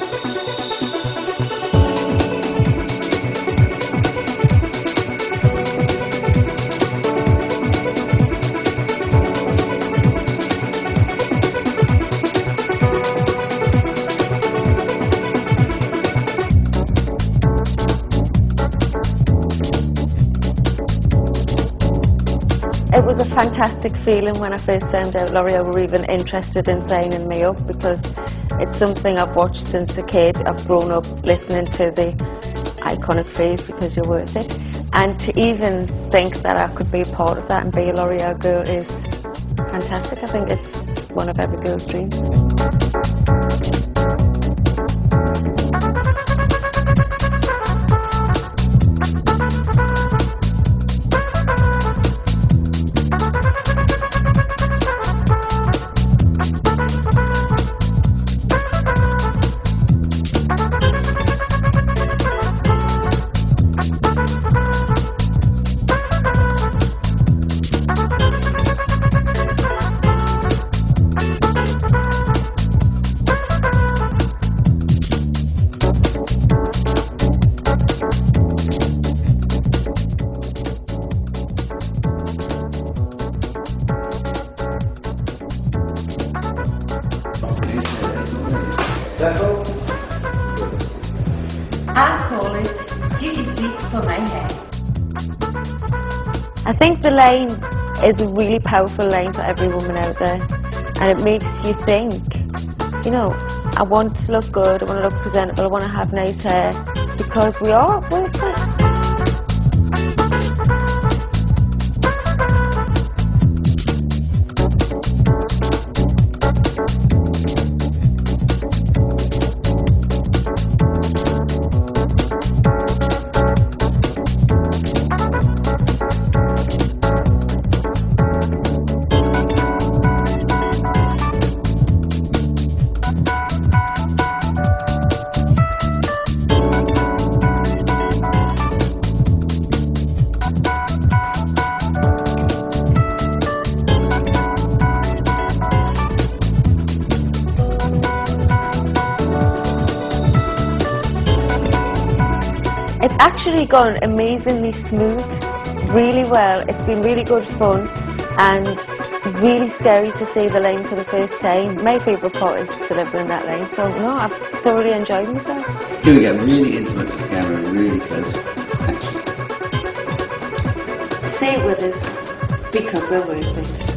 It was a fantastic feeling when I first found out L'Oreal were even interested in signing me up, because it's something I've watched since a kid. I've grown up listening to the iconic phrase, because you're worth it. And to even think that I could be a part of that and be a L'Oreal girl is fantastic. I think it's one of every girl's dreams. Settle. I call it Giddy Seat for my hair. I think the line is a really powerful line for every woman out there, and it makes you think, you know, I want to look good, I want to look presentable, I want to have nice hair, because we are worth it. It's actually gone amazingly smooth, really well. It's been really good fun and really scary to see the line for the first time. My favourite part is delivering that line, so no, I've thoroughly enjoyed myself. Here we go, really intimate to the camera, really close. Action. Say it with us, because we're worth it.